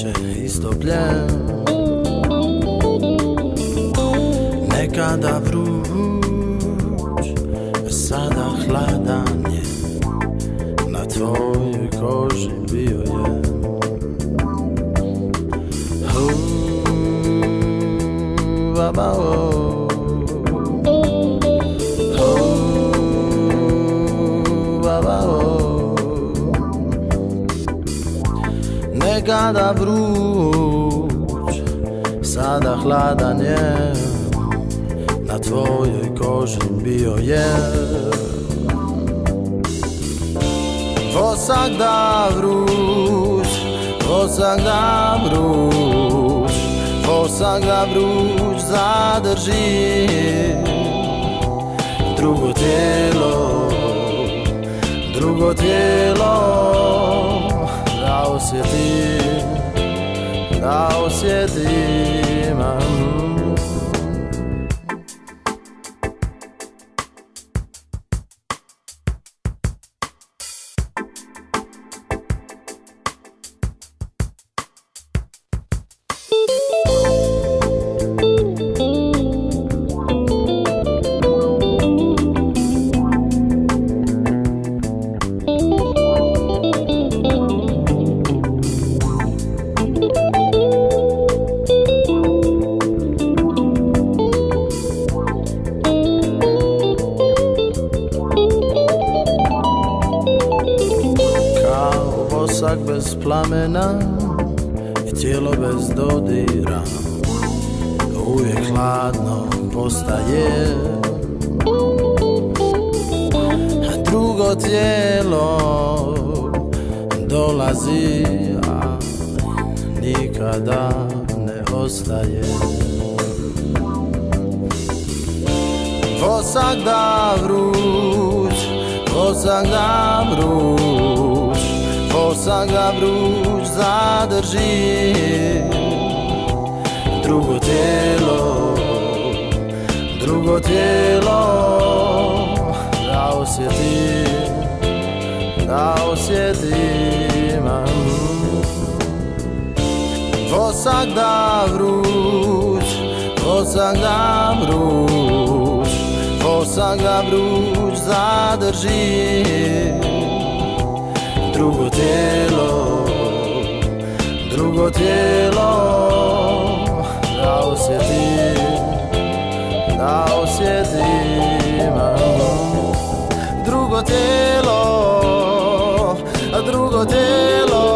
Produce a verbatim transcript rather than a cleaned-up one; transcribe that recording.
više istopljen. Nekada vruć, sada hladan je, na tvojoj koži bio je. Baba, oh, oh, baba, oh. Nekada vruć, sada hladan je, na tvojoj koži bio je. Vosak da vruć, vosak da vruć, vosak da vruć zadrži. Drugo tijelo, drugo tijelo, da osjetim, da osjetim. Vosak bez plamena i tijelo bez dodira, uvijek hladno postaje. A drugo tijelo dolazi, a nikada ne ostaje. Vosak da vruć, vosak da vruć, vosak da vruć zadrži. Drugo tijelo, drugo tijelo, da osjetim, da osjetim. Vosak da vruć, vosak da vruć, vosak da vruć zadrži. Drugo tijelo, drugo tijelo, da osjetim, da osjetim. Drugo tijelo, drugo tijelo,